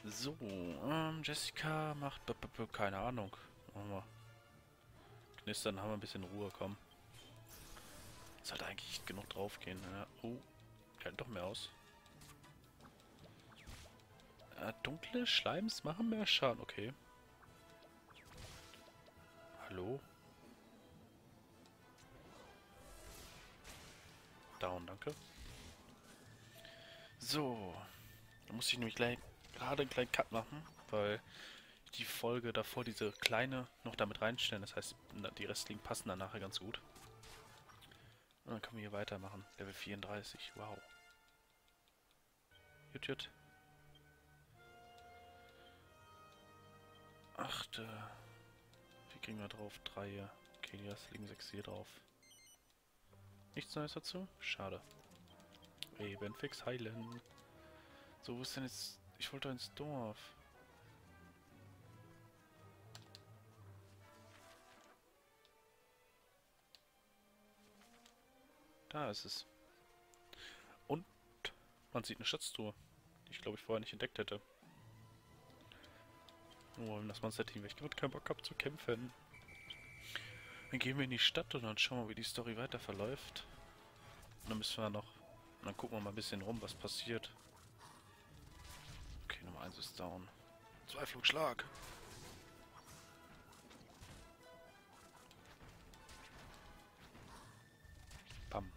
So, Jessica macht keine Ahnung. Machen wir. Knistern, haben wir ein bisschen Ruhe, komm. Sollte eigentlich nicht genug draufgehen. Ja. Oh, hält doch mehr aus. Dunkle Schleims machen mehr Schaden, okay. Hallo? Down, danke. So, da muss ich nämlich gleich gerade einen kleinen Cut machen, weil die Folge davor diese kleine noch damit reinstellen. Das heißt, die restlichen passen dann nachher ganz gut. Und dann können wir hier weitermachen. Level 34, wow. Jut, jut. Achte. Wie kriegen wir drauf? 3 hier. Okay, hier liegen 6 hier drauf. Nichts Neues dazu? Schade. Eben fix heilen. So, wo ist denn jetzt... Ich wollte ins Dorf. Da ist es. Und man sieht eine Schatztruhe, die ich glaube ich vorher nicht entdeckt hätte. Oh, wenn das Monster-Team weg. Ich habe keinen Bock gehabt zu kämpfen. Dann gehen wir in die Stadt und dann schauen wir, wie die Story weiter verläuft. Und dann müssen wir noch... Und dann gucken wir mal ein bisschen rum, was passiert. Okay, Nummer 1 ist down. 2 Flugschlag. Bam.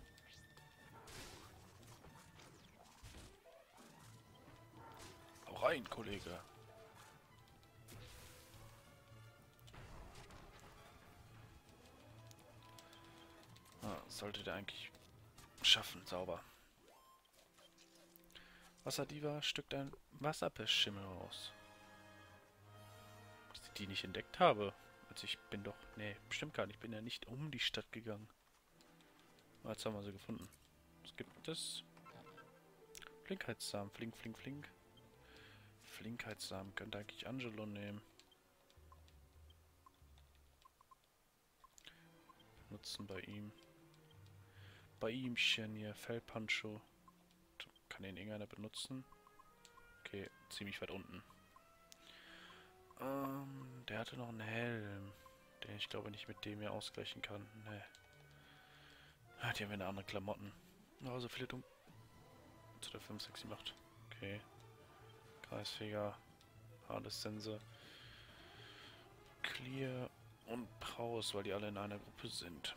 Hau rein, Kollege. Sollte der eigentlich schaffen, sauber. Wasserdiva stückt ein Wasserpestschimmel raus. Dass ich die nicht entdeckt habe. Also ich bin doch... Nee, bestimmt gar nicht. Ich bin ja nicht um die Stadt gegangen. Jetzt haben wir sie gefunden. Was gibt es? Flinkheitssamen. Flink, flink, flink. Flinkheitssamen. Könnte eigentlich Angelo nehmen. Nutzen bei ihm. Bei ihmchen hier. Fellpancho. Kann den irgendeiner benutzen? Okay, ziemlich weit unten. Der hatte noch einen Helm, den ich glaube nicht mit dem hier ausgleichen kann. Ne. Die haben ja eine andere Klamotten. Oh, so viele dumm. Zu der 5, 6, 7, 8. Okay. Kreisfeger. Hardessense. Clear und Praus, weil die alle in einer Gruppe sind.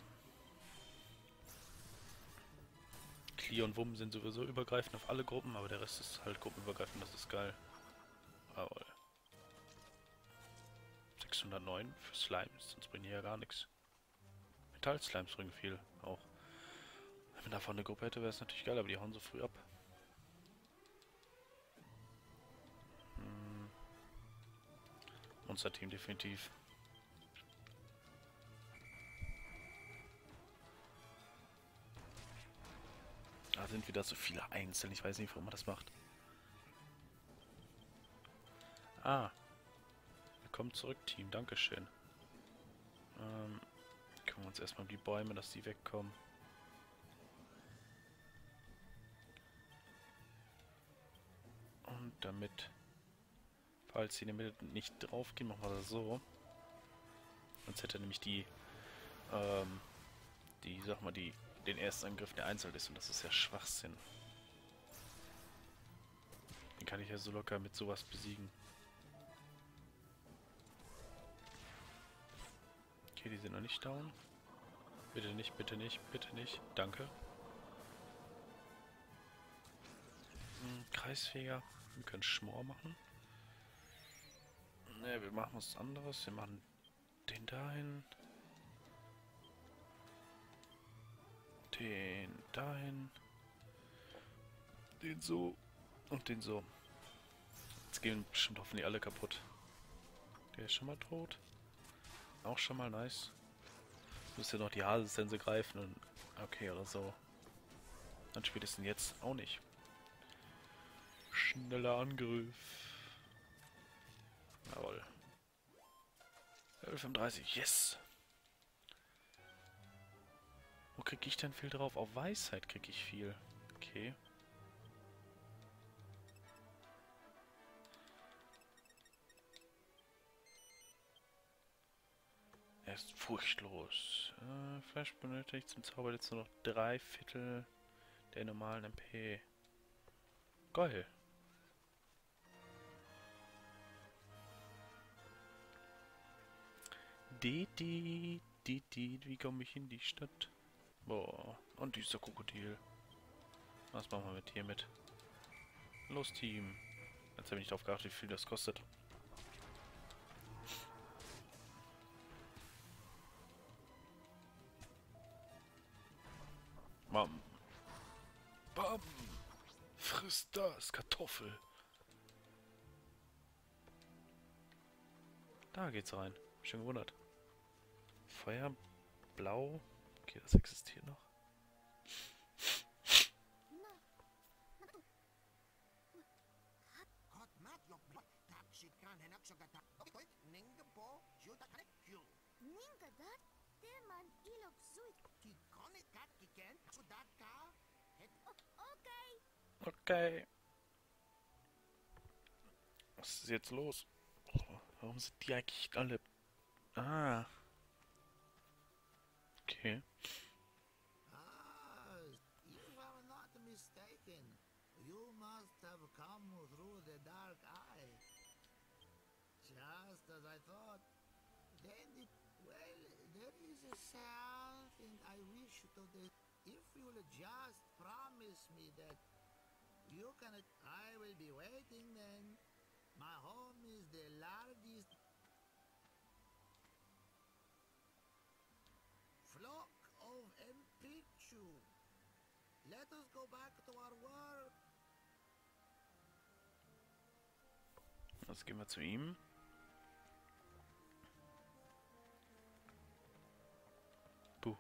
Clear und Wum sind sowieso übergreifend auf alle Gruppen, aber der Rest ist halt gruppenübergreifend, das ist geil. Jawohl. 609 für Slimes, sonst bringen die ja gar nichts. Metall-Slimes bringen viel, auch. Wenn man davon eine Gruppe hätte, wäre es natürlich geil, aber die hauen so früh ab. Monster-Team definitiv. Da sind wieder so viele einzeln, ich weiß nicht, warum man das macht. Ah. Willkommen zurück, Team, dankeschön. Kümmern wir uns erstmal um die Bäume, dass die wegkommen. Und damit, falls sie in der Mitte nicht drauf gehen, machen wir das so. Sonst hätte er nämlich sag mal, den ersten Angriff, der einzeln ist, und das ist ja Schwachsinn. Den kann ich ja so locker mit sowas besiegen. Okay, die sind noch nicht down. Bitte nicht, bitte nicht, bitte nicht. Danke. Kreisfeger. Wir können Schmor machen. Ne, wir machen was anderes. Wir machen den dahin. Den dahin. Den so. Und den so. Jetzt gehen bestimmt hoffentlich alle kaputt. Der ist schon mal tot. Auch schon mal nice. Muss ja noch die Haselsense greifen und... Okay, oder so. Dann spätestens jetzt auch nicht. Schneller Angriff. Jawohl. Level 35, yes! Wo krieg ich denn viel drauf? Auf Weisheit krieg ich viel. Okay. Er ist furchtlos. Vielleicht benötige ich zum Zauber jetzt nur noch 3/4 der normalen MP. Geil. Wie komme ich in die Stadt? Boah, und dieser Krokodil. Was machen wir mit hier mit? Los, Team. Jetzt habe ich nicht drauf geachtet, wie viel das kostet. Bam. Bam. Friss das, Kartoffel. Da geht's rein. Schon gewundert. Feuer, blau. Okay, das existiert noch. Okay. Was ist jetzt los? Warum sind die eigentlich alle... Ah. Okay. If I'm not mistaken, you must have come through the dark eye. Just as I thought. Then, well, there is something I wish to do. If you'll just promise me that you can, I will be waiting then. My home is the largest flock of Mpichu. Let us go back to our work. Jetzt gehen wir zu ihm. Buh.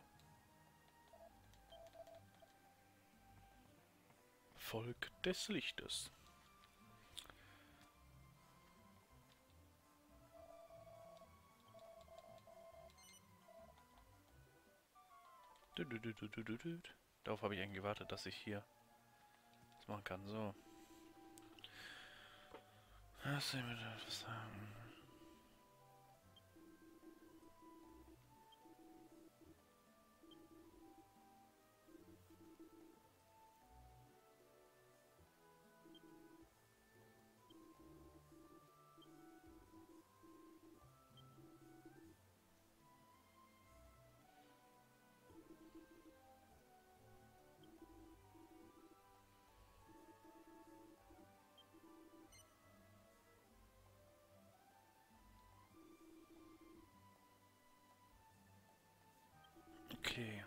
Volk des Lichtes. Darauf habe ich eigentlich gewartet, dass ich hier das machen kann. So. Was soll ich mir da etwas sagen? Okay.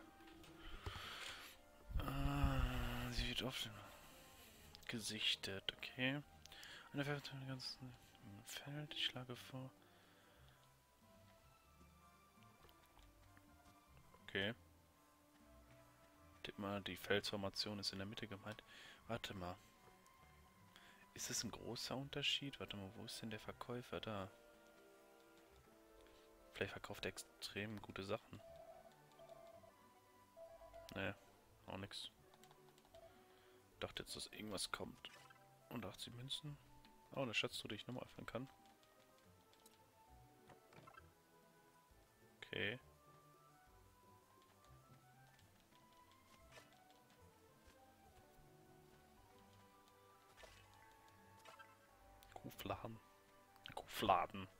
Sie wird oft gesichtet, okay. Eine Verwirrung im ganzen Feld, ich schlage vor. Okay. Tipp mal, die Felsformation ist in der Mitte gemeint. Warte mal. Ist es ein großer Unterschied? Warte mal, wo ist denn der Verkäufer da? Vielleicht verkauft er extrem gute Sachen. Nee, auch nix. Dachte jetzt, dass irgendwas kommt. Und 80 Münzen. Oh, eine Schatztruhe, die ich nochmal öffnen kann. Okay. Kuhfladen. Kuhfladen.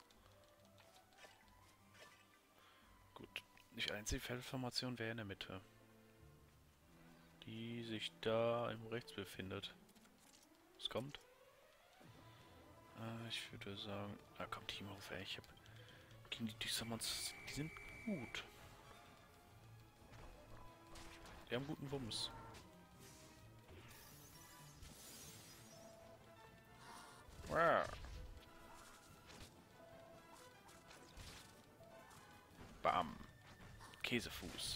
Gut. Die einzige Feldformation wäre in der Mitte. Die sich da im Rechts befindet. Es kommt. Ich würde sagen... Ah, komm, Teamhofer. Ich hab... Gegen die Düstermonster... Die sind gut. Die haben guten Wumms. Bam. Käsefuß.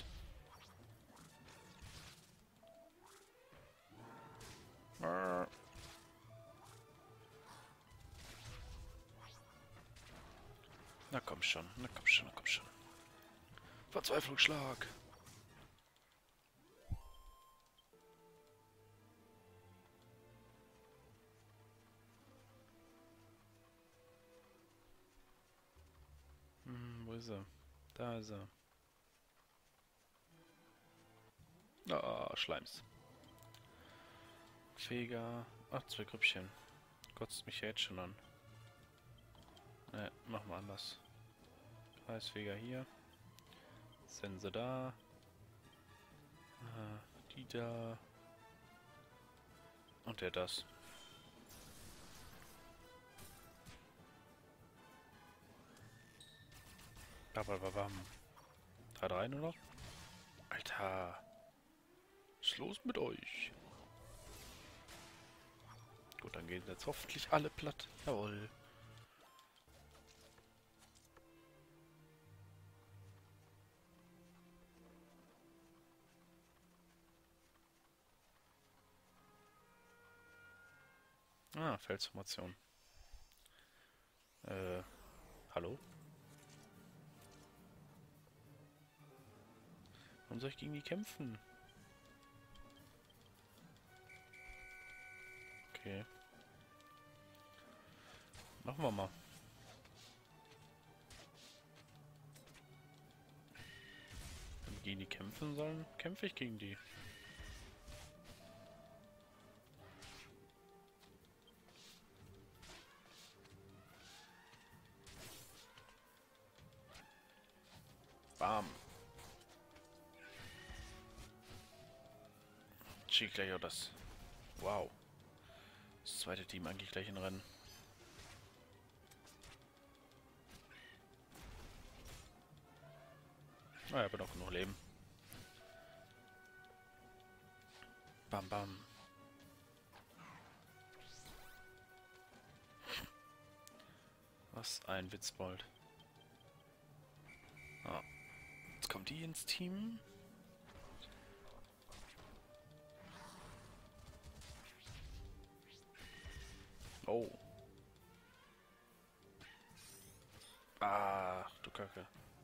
Na komm schon, na komm schon, na komm schon. Verzweiflungsschlag. Wo ist er? Da ist er. Ah, Schleims. Feger. Ach, 2 Grüppchen. Kotzt mich ja jetzt schon an. Ne, machen wir anders. Kreisfeger hier. Sense da. Die da. Und der das. Babababam. 3-3 nur noch. Alter. Was ist los mit euch? Gut, dann gehen jetzt hoffentlich alle platt. Jawohl. Ah, Felsformation. Hallo? Warum soll ich gegen die kämpfen? Okay. Machen wir mal. Wenn wir gegen die kämpfen sollen, kämpfe ich gegen die. Bam. Schick gleich auch das. Wow. Das zweite Team eigentlich gleich in Rennen. Ah, aber noch genug Leben. Bam, bam. Was ein Witzbold. Ah. Jetzt kommt die ins Team. Oh. Ah, du Kacke.